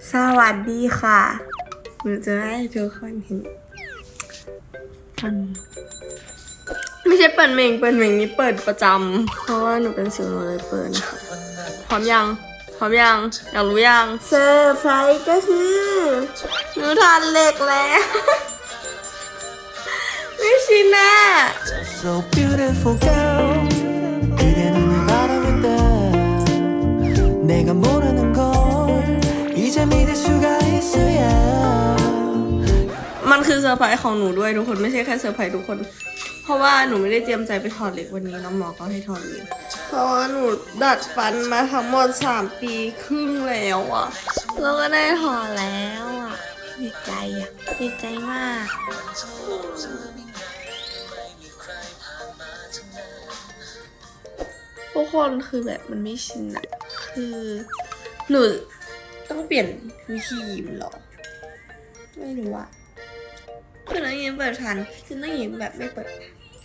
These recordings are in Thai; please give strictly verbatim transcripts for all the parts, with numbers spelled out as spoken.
สวัสดีค่ะหนูจะให้ทุกคนเห็นไม่ใช่เปิดเมงเปิดเมงนี้เปิดประจำเพราะว่าหนูเป็นสิวหนูเลยเปิดนะคะพร้อมยังพร้อมยังอยากรู้ยังเซอร์ไพรส์ก็คือหนูทานเหล็กแล้วไม่ชินน่ะมันคือเซอร์ไพรส์ของหนูด้วยทุกคนไม่ใช่แค่เซอร์ไพรส์ทุกคนเพราะว่าหนูไม่ได้เตรียมใจไปถอดเหล็กวันนี้น้องหมอก็ให้ถอดเหล็กเพราะว่าหนูดัดฟันมาทั้งหมดสามปีครึ่งแล้วอ่ะแล้วก็ได้ถอดแล้วอ่ะดีใจอ่ะดีใจมากทุกคนคือแบบมันไม่ชินอะคือหนูต้องเปลี่ยนวิธียิ้มหรอไม่รู้อะคือน้องยิ้มเปิดทันคือน้องยิ้มแบบไม่เปิด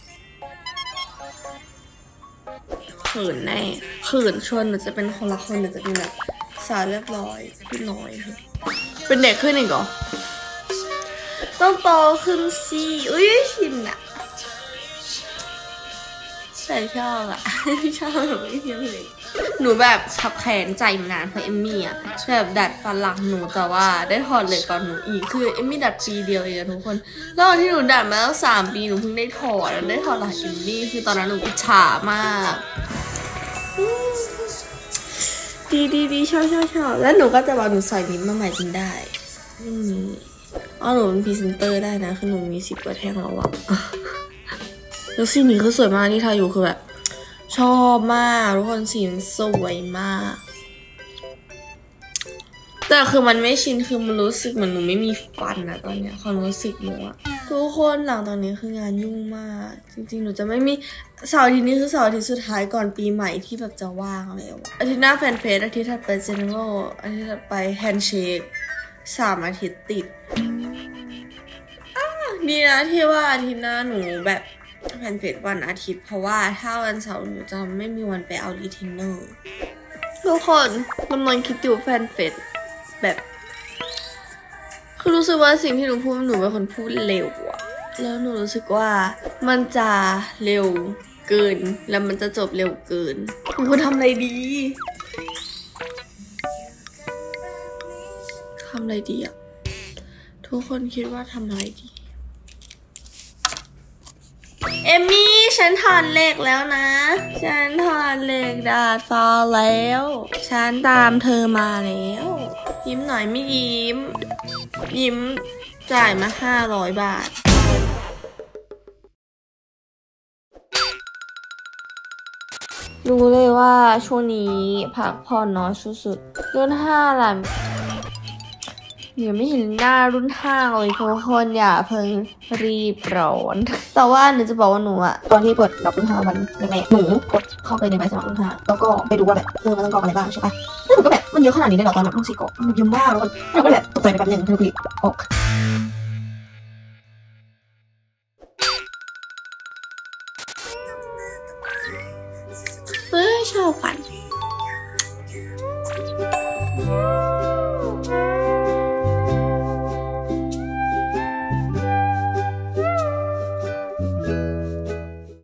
เขินแน่เขินชวนหนูจะเป็นคนละคนหนูจะเป็นแบบสาวเรียบร้อยพี่น้อยเป็นเด็กขึ้นอีกเหรอต้องโตขึ้นสิอุ้ยชินอะแต่ชอบอะชอบแบบไม่เที่ยวเลยหนูแบบขับแขนใจมานานเพราะเอมมี่อะแบบดัดฟันหลังหนูแต่ว่าได้ถอดเหล็กก่อนหนูอีกคือเอมมี่ดัดปีเดียวเองทุกคนแล้วที่หนูดัดมาแล้วสามปีหนูเพิ่งได้ถอดแล้วได้ถอดหลังเอมมี่คือตอนนั้นหนูอิจฉามากดีดีดีชอบชอบชอบแล้วหนูก็จะบอกหนูใส่ลิ้นมาใหม่จนได้นี่อ๋อหนูเป็นพรีเซนเตอร์ได้นะคือหนูมีสิบกว่าแท่งแล้วอะแล้วสีนี้คือสวยมากที่ทาอยู่คือแบบชอบมากทุกคนสีมันสวยมากแต่คือมันไม่ชินคือมันรู้สึกเหมือนหนูไม่มีฟันนะตอนเนี้ยความรู้สึกหนูอะทุกคนหลังตอนนี้คืองานยุ่งมากจริงๆหนูจะไม่มีเสาร์อาทิตย์นี้คือเสาร์อาทิตย์สุดท้ายก่อนปีใหม่ที่แบบจะว่างแล้วอาทิตย์หน้าแฟนเฟสอาทิตย์ถัดไปเจเนอเรลอาทิตย์ถัดไปแฮนด์เชคสามอาทิตย์ติดดีนะที่ว่าอาทิตย์หน้าหนูแบบแฟนเฟสวันอาทิตย์เพราะว่าถ้าวันเสาร์หนูจะไม่มีวันไปเอารีเทนเนอร์ทุกคนกำลังคิดอยู่แฟนเฟสแบบคือรู้สึกว่าสิ่งที่หนูพูดหนูเป็นคนพูดเร็วอะแล้วหนูรู้สึกว่ามันจะเร็วเกินแล้วมันจะจบเร็วเกินหนูควรทำอะไรดีทำอะไรดีอะทุกคนคิดว่าทำอะไรดีเอมมี่ฉันถอดเหล็กแล้วนะฉันถอดเหล็กดาดฟ้าแล้วฉันตามเธอมาแล้วยิ้มหน่อยไม่ยิ้มยิ้มจ่ายมาห้าร้อยบาทรู้เลยว่าช่วงนี้พักผ่อนน้อยสุดๆรุ่นห้าแหละเดี๋ยวไม่เห็นหน้ารุ่นห้าเลยทุกคนอย่าเพิ่งรีบร้อนแต่ว่าหนูจะบอกว่าหนูอะตอนที่เปิดรับรุ่นห้าวันแรกๆหนูกดเข้าไปในใบสมัครรุ่นห้าแล้วก็ไปดูว่าแบบเออมันต้องกรอกอะไรบ้างใช่ปะแล้วหนูก็แบบมันเยอะขนาดนี้เลยเหรอตอนนั้นต้องสี่กรอกมันเยอะมากแล้วหนูก็แบบตกใจไปแป๊บนึงแล้วก็รีบออกเฮ้ยชอบฝัน